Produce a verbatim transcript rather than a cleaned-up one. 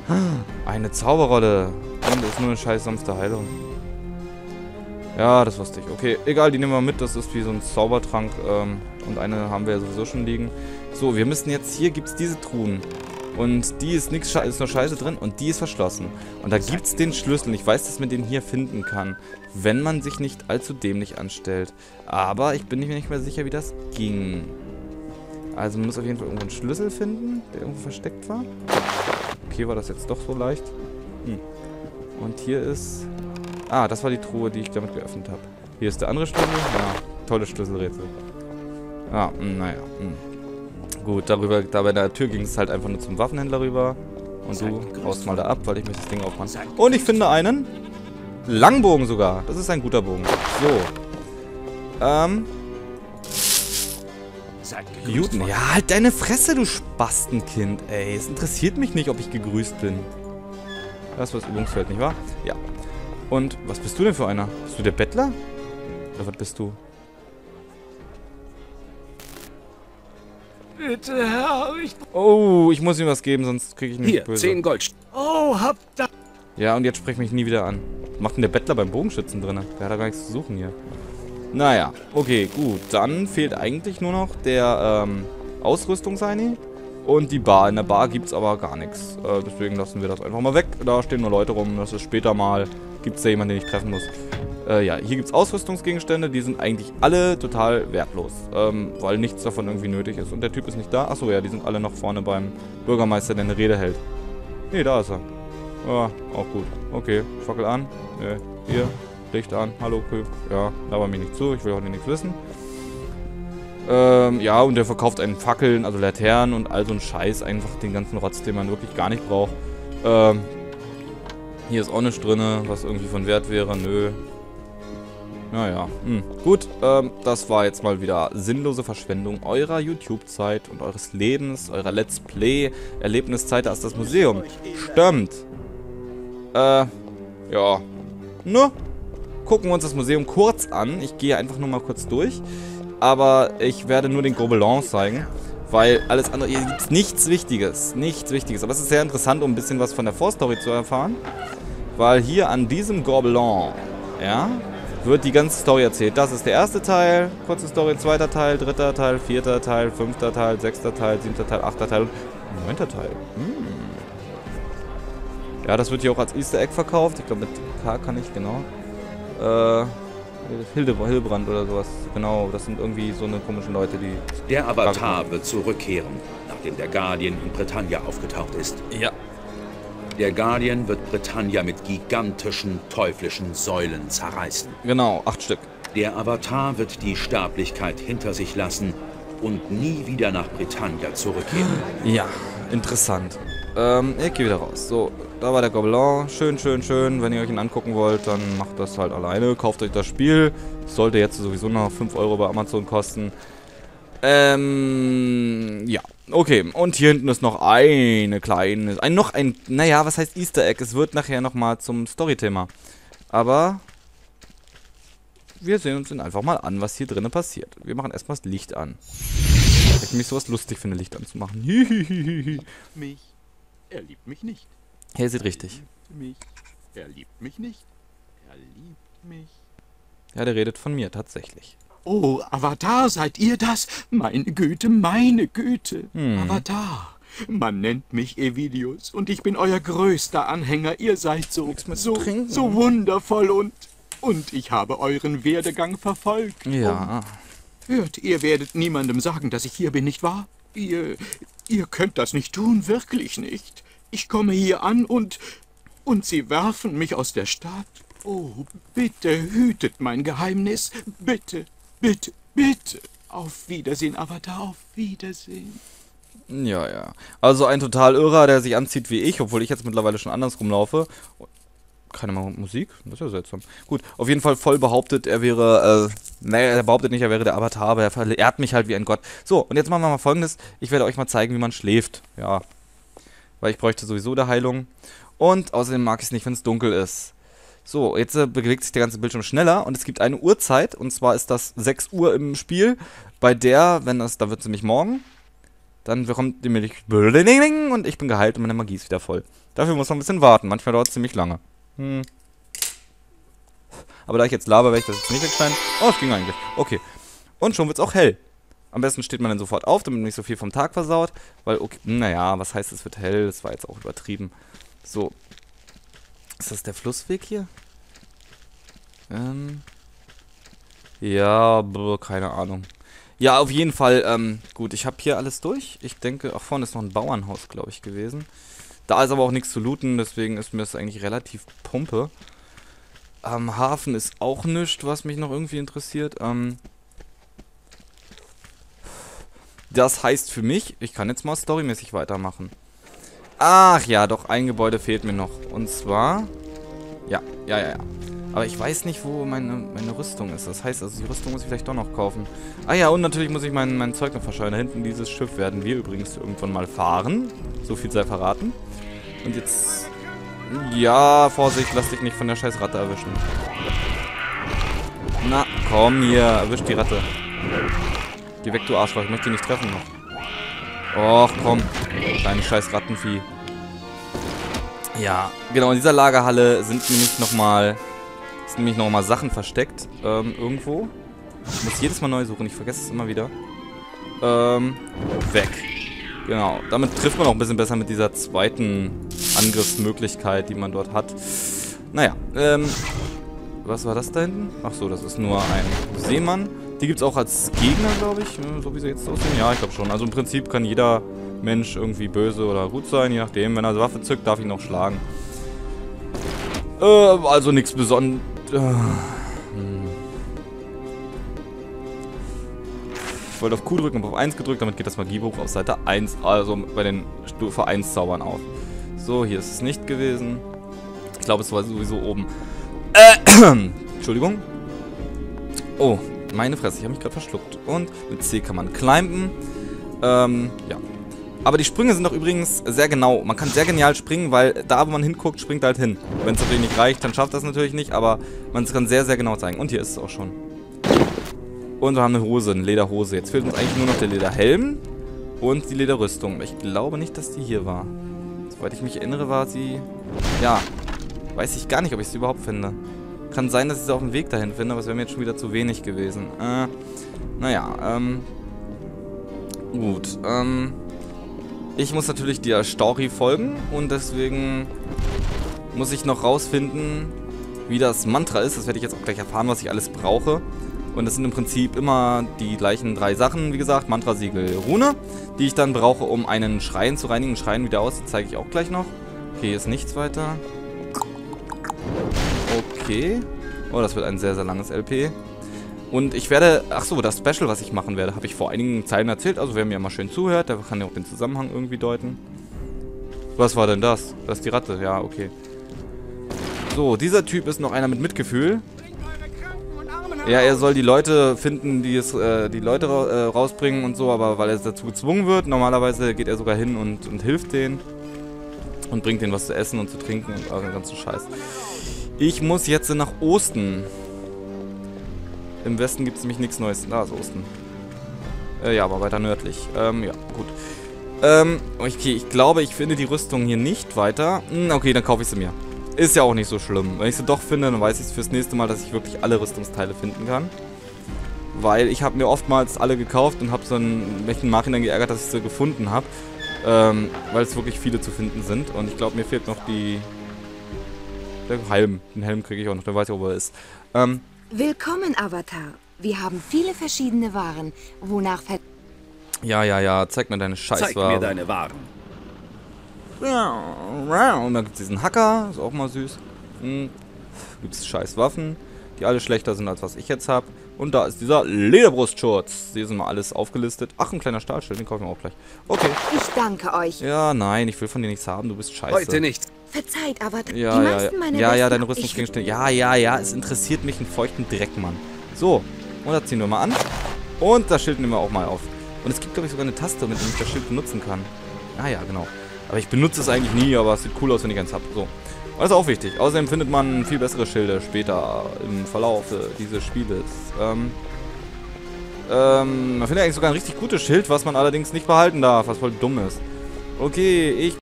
Eine Zauberrolle. Und das ist nur eine scheiß sanfte Heilung. Ja, das wusste ich. Okay, egal, die nehmen wir mit. Das ist wie so ein Zaubertrank. Ähm, und eine haben wir ja sowieso schon liegen. So, wir müssen jetzt... Hier gibt es diese Truhen. Und die ist nichts, ist nur Scheiße drin. Und die ist verschlossen. Und da gibt es den Schlüssel. Und ich weiß, dass man den hier finden kann. Wenn man sich nicht allzu dämlich anstellt. Aber ich bin mir nicht mehr sicher, wie das ging. Also man muss auf jeden Fall irgendwo einen Schlüssel finden, der irgendwo versteckt war. Okay, war das jetzt doch so leicht. Hm. Und hier ist... Ah, das war die Truhe, die ich damit geöffnet habe. Hier ist der andere Schlüssel. Ja, tolles Schlüsselrätsel. Ja, naja. Hm. Gut, darüber, da bei der Tür ging es halt einfach nur zum Waffenhändler rüber. Und du haust mal da ab, weil ich möchte das Ding aufmachen. Und ich finde einen Langbogen sogar. Das ist ein guter Bogen. So. Ähm... Juten, ja, halt deine Fresse, du Spastenkind, ey. Es interessiert mich nicht, ob ich gegrüßt bin. Das war das Übungsfeld, nicht wahr? Ja. Und was bist du denn für einer? Bist du der Bettler? Oder was bist du? Bitte, Herr, ich... Oh, ich muss ihm was geben, sonst kriege ich nicht Hier, böse. zehn Gold. Oh, hab da... Ja, und jetzt sprech mich nie wieder an. Was macht denn der Bettler beim Bogenschützen drin? Der hat da gar nichts zu suchen hier. Naja, okay, gut. Dann fehlt eigentlich nur noch der ähm, Ausrüstungsheini und die Bar. In der Bar gibt es aber gar nichts. Äh, deswegen lassen wir das einfach mal weg. Da stehen nur Leute rum. Das ist später mal. Gibt es da jemanden, den ich treffen muss. Äh, ja, hier gibt es Ausrüstungsgegenstände. Die sind eigentlich alle total wertlos. Ähm, weil nichts davon irgendwie nötig ist. Und der Typ ist nicht da. Achso, ja, die sind alle noch vorne beim Bürgermeister, der eine Rede hält. Nee, da ist er. Ja, auch gut. Okay, Fackel an. Äh, hier. Licht an. Hallo, Köp. Ja, laber mich nicht zu. Ich will auch nichts wissen. Ähm, ja, und der verkauft einen Fackeln, also Laternen und all so ein Scheiß. Einfach den ganzen Rotz, den man wirklich gar nicht braucht. Ähm, hier ist auch nichts drin, was irgendwie von Wert wäre. Nö. Naja, hm. Gut. Ähm, das war jetzt mal wieder sinnlose Verschwendung eurer YouTube-Zeit und eures Lebens, eurer Let's Play-Erlebniszeit als das Museum. Stimmt. Äh, ja. Ne? Gucken wir uns das Museum kurz an. Ich gehe einfach nur mal kurz durch. Aber ich werde nur den Gobelin zeigen. Weil alles andere... Hier gibt es nichts Wichtiges. Nichts Wichtiges. Aber es ist sehr interessant, um ein bisschen was von der Vorstory zu erfahren. Weil hier an diesem Gobelin, ja, wird die ganze Story erzählt. Das ist der erste Teil. Kurze Story, zweiter Teil, dritter Teil, vierter Teil, fünfter Teil, sechster Teil, siebter Teil, achter Teil und neunter Teil. Hm. Ja, das wird hier auch als Easter Egg verkauft. Ich glaube, mit K kann ich, genau. Äh, Hilde, Hilbrand oder sowas. Genau, das sind irgendwie so eine komischen Leute, die... Der Avatar wird zurückkehren, nachdem der Guardian in Britannia aufgetaucht ist. Ja. Der Guardian wird Britannia mit gigantischen, teuflischen Säulen zerreißen. Genau, acht Stück. Der Avatar wird die Sterblichkeit hinter sich lassen und nie wieder nach Britannia zurückkehren. Ja, interessant. Ähm, ich gehe wieder raus. So, da war der Gobelin. Schön, schön, schön. Wenn ihr euch ihn angucken wollt, dann macht das halt alleine. Kauft euch das Spiel. Sollte jetzt sowieso noch fünf Euro bei Amazon kosten. Ähm, ja. Okay, und hier hinten ist noch eine kleine... Ein, noch ein... Naja, was heißt Easter Egg? Es wird nachher nochmal zum Storythema. Aber... Wir sehen uns dann einfach mal an, was hier drinnen passiert. Wir machen erstmal das Licht an. Ich mich sowas lustig finde, Licht anzumachen. Hihihihi. Mich. Er liebt mich nicht. Hier sieht richtig. Er liebt mich. Er liebt mich nicht. Er liebt mich. Ja, der redet von mir, tatsächlich. Oh, Avatar, seid ihr das? Meine Güte, meine Güte. Hm. Avatar. Man nennt mich Evidius und ich bin euer größter Anhänger. Ihr seid so, so, so wundervoll und... Und ich habe euren Werdegang verfolgt. Ja. Und hört, ihr werdet niemandem sagen, dass ich hier bin, nicht wahr? Ihr... Ihr könnt das nicht tun, wirklich nicht. Ich komme hier an und... Und sie werfen mich aus der Stadt. Oh, bitte hütet mein Geheimnis. Bitte, bitte, bitte. Auf Wiedersehen, Avatar, auf Wiedersehen. Ja, ja. Also ein total Irrer, der sich anzieht wie ich, obwohl ich jetzt mittlerweile schon anders rumlaufe. Keine Musik? Das ist ja seltsam. Gut, auf jeden Fall voll behauptet, er wäre, äh, naja, er behauptet nicht, er wäre der Avatar, aber er verehrt mich halt wie ein Gott. So, und jetzt machen wir mal Folgendes. Ich werde euch mal zeigen, wie man schläft. Ja. Weil ich bräuchte sowieso der Heilung. Und außerdem mag ich es nicht, wenn es dunkel ist. So, jetzt äh, bewegt sich der ganze Bildschirm schneller und es gibt eine Uhrzeit, und zwar ist das sechs Uhr im Spiel, bei der, wenn das, da wird es nämlich morgen, Dann bekommt die Milch und ich bin geheilt und meine Magie ist wieder voll. Dafür muss man ein bisschen warten. Manchmal dauert es ziemlich lange. Hm. Aber da ich jetzt laber, werde ich das jetzt nicht wegschneiden. Oh, es ging eigentlich. Okay. Und schon wird es auch hell. Am besten steht man dann sofort auf, damit man nicht so viel vom Tag versaut. Weil, okay, naja, was heißt, es wird hell? Das war jetzt auch übertrieben. So. Ist das der Flussweg hier? Ähm. Ja, brr, keine Ahnung. Ja, auf jeden Fall, ähm, gut, ich habe hier alles durch. Ich denke, ach, vorne ist noch ein Bauernhaus, glaube ich, gewesen. Da ist aber auch nichts zu looten, deswegen ist mir das eigentlich relativ Pumpe. Am Hafen ist auch nichts, was mich noch irgendwie interessiert. Ähm, das heißt für mich, ich kann jetzt mal storymäßig weitermachen. Ach ja, doch, ein Gebäude fehlt mir noch. Und zwar, ja, ja, ja, ja. Aber ich weiß nicht, wo meine, meine Rüstung ist. Das heißt, also die Rüstung muss ich vielleicht doch noch kaufen. Ah ja, und natürlich muss ich mein, mein Zeug noch verscheuern. Da hinten dieses Schiff werden wir übrigens irgendwann mal fahren. So viel sei verraten. Und jetzt... Ja, Vorsicht, lass dich nicht von der scheiß Ratte erwischen. Na, komm hier, erwisch die Ratte. Geh weg, du Arschloch, ich möchte die nicht treffen noch. Och, komm. Kleines scheiß Rattenvieh. Ja, genau, in dieser Lagerhalle sind nämlich nochmal... nämlich noch mal Sachen versteckt, ähm, irgendwo. Ich muss jedes Mal neu suchen, ich vergesse es immer wieder. Ähm, weg. Genau, damit trifft man auch ein bisschen besser mit dieser zweiten Angriffsmöglichkeit, die man dort hat. Naja, ähm, was war das da hinten? Ach so, das ist nur ein Seemann. Die gibt es auch als Gegner, glaube ich, so wie sie jetzt aussehen. Ja, ich glaube schon. Also im Prinzip kann jeder Mensch irgendwie böse oder gut sein, je nachdem. Wenn er eine Waffe zückt, darf ich ihn auch schlagen. Äh, also nichts Besonderes. Ich wollte auf Q drücken und auf eins gedrückt, damit geht das Magiebuch auf Seite eins, also bei den Stufe eins Zaubern auf. So, hier ist es nicht gewesen. Ich glaube, es war sowieso oben. Äh, Entschuldigung. Oh, meine Fresse, ich habe mich gerade verschluckt. Und mit C kann man climben. Ähm, ja. Aber die Sprünge sind doch übrigens sehr genau. Man kann sehr genial springen, weil da, wo man hinguckt, springt halt hin. Wenn es natürlich nicht reicht, dann schafft das natürlich nicht, aber man kann sehr, sehr genau zeigen. Und hier ist es auch schon. Und wir haben eine Hose, eine Lederhose. Jetzt fehlt uns eigentlich nur noch der Lederhelm und die Lederrüstung. Ich glaube nicht, dass die hier war. Soweit ich mich erinnere, war sie... Ja, weiß ich gar nicht, ob ich sie überhaupt finde. Kann sein, dass ich sie auf dem Weg dahin finde, aber es wäre mir jetzt schon wieder zu wenig gewesen. Äh, naja, ähm... Gut, ähm... Ich muss natürlich der Story folgen und deswegen muss ich noch rausfinden, wie das Mantra ist. Das werde ich jetzt auch gleich erfahren, was ich alles brauche. Und das sind im Prinzip immer die gleichen drei Sachen, wie gesagt. Mantra, Siegel, Rune, die ich dann brauche, um einen Schrein zu reinigen. Schrein wieder aus, das zeige ich auch gleich noch. Okay, hier ist nichts weiter. Okay. Oh, das wird ein sehr, sehr langes L P. Und ich werde, ach so, das Special, was ich machen werde, habe ich vor einigen Zeiten erzählt. Also wer mir mal schön zuhört, der kann ja auch den Zusammenhang irgendwie deuten. Was war denn das? Das ist die Ratte, ja, okay. So, dieser Typ ist noch einer mit Mitgefühl. Ja, er soll die Leute finden, die es, äh, die Leute ra äh, rausbringen und so, aber weil er dazu gezwungen wird, normalerweise geht er sogar hin und, und hilft denen. Und bringt denen was zu essen und zu trinken und all den ganzen Scheiß. Ich muss jetzt nach Osten. Im Westen gibt es nämlich nichts Neues. Da ist Osten. Äh, ja, aber weiter nördlich. Ähm, ja, gut. Ähm, okay, ich glaube, ich finde die Rüstung hier nicht weiter. Hm, okay, dann kaufe ich sie mir. Ist ja auch nicht so schlimm. Wenn ich sie doch finde, dann weiß ich fürs nächste Mal, dass ich wirklich alle Rüstungsteile finden kann. Weil ich habe mir oftmals alle gekauft und habe so einen, mich im Nachhinein geärgert, dass ich sie gefunden habe. Ähm, weil es wirklich viele zu finden sind. Und ich glaube, mir fehlt noch die... Der Helm. Den Helm kriege ich auch noch, der weiß ich, wo er ist. Ähm... Willkommen, Avatar. Wir haben viele verschiedene Waren, wonach ver... Ja, ja, ja. Zeig mir deine Scheißwaren. Zeig mir deine Waren. Und dann gibt es diesen Hacker. Ist auch mal süß. Hm. Gibt es scheiß Waffen, die alle schlechter sind, als was ich jetzt habe. Und da ist dieser Lederbrustschutz. Hier sind mal alles aufgelistet. Ach, ein kleiner Stahlschild. Den kaufen wir auch gleich. Okay. Ich danke euch. Ja, nein. Ich will von dir nichts haben. Du bist scheiße. Heute nicht. Verzeiht, Avatar. Ja, die ja, meisten ja. meiner Ja, ja, besten- deine Rüstungsgegenstände. Ja, ja, ja. Es interessiert mich einen feuchten Dreck, Mann. So. Und da ziehen wir mal an. Und das Schild nehmen wir auch mal auf. Und es gibt, glaube ich, sogar eine Taste, mit der ich das Schild benutzen kann. Ah ja, genau. Aber ich benutze es eigentlich nie, aber es sieht cool aus, wenn ich eins habe. So. Das ist auch wichtig. Außerdem findet man viel bessere Schilde später im Verlauf äh, dieses Spieles. Ähm, Ähm, man findet eigentlich sogar ein richtig gutes Schild, was man allerdings nicht behalten darf, was voll dumm ist. Okay, ich